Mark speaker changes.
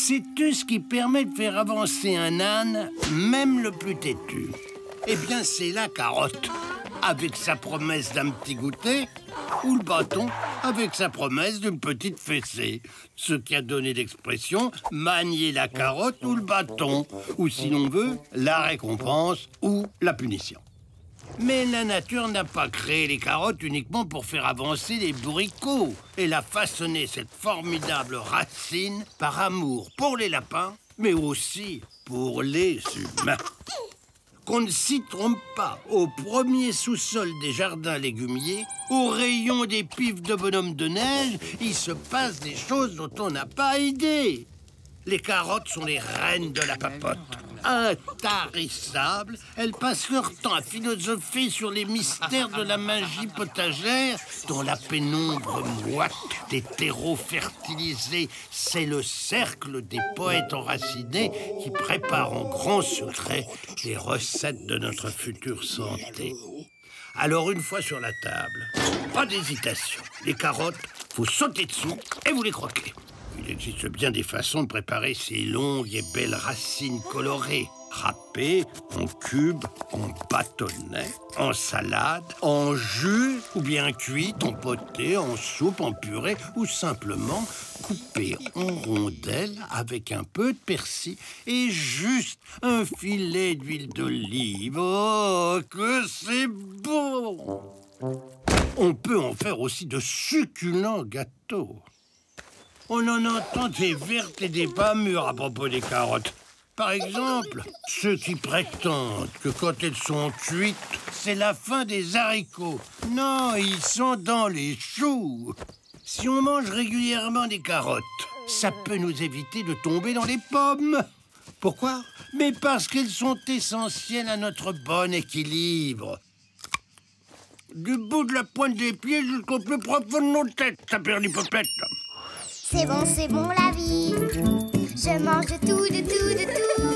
Speaker 1: Sais-tu ce qui permet de faire avancer un âne, même le plus têtu? Eh bien, c'est la carotte, avec sa promesse d'un petit goûter, ou le bâton, avec sa promesse d'une petite fessée. Ce qui a donné l'expression « manier la carotte ou le bâton », ou si l'on veut, la récompense ou la punition. Mais la nature n'a pas créé les carottes uniquement pour faire avancer les bourricots. Elle a façonné cette formidable racine par amour pour les lapins, mais aussi pour les humains. Qu'on ne s'y trompe pas, au premier sous-sol des jardins légumiers, au rayon des pifs de bonhomme de neige, il se passe des choses dont on n'a pas idée. Les carottes sont les reines de la papote. Intarissables, elles passent leur temps à philosopher sur les mystères de la magie potagère, dont la pénombre moite des terreaux fertilisés. C'est le cercle des poètes enracinés qui préparent en grand secret les recettes de notre future santé. Alors, une fois sur la table, pas d'hésitation. Les carottes, faut sauter dessous et vous les croquez. Il existe bien des façons de préparer ces longues et belles racines colorées. Râpées, en cubes, en bâtonnets, en salade, en jus, ou bien cuites, en potées, en soupe, en purée, ou simplement coupées en rondelles avec un peu de persil et juste un filet d'huile d'olive. Oh, que c'est bon! On peut en faire aussi de succulents gâteaux. On en entend des vertes et des pas mûres à propos des carottes. Par exemple, ceux qui prétendent que quand elles sont cuites, c'est la fin des haricots. Non, ils sont dans les choux. Si on mange régulièrement des carottes, ça peut nous éviter de tomber dans les pommes. Pourquoi? Mais parce qu'elles sont essentielles à notre bon équilibre. Du bout de la pointe des pieds jusqu'au plus profond de nos têtes, ça perd l'hypopète.
Speaker 2: C'est bon la vie. Je mange de tout, de tout, de tout.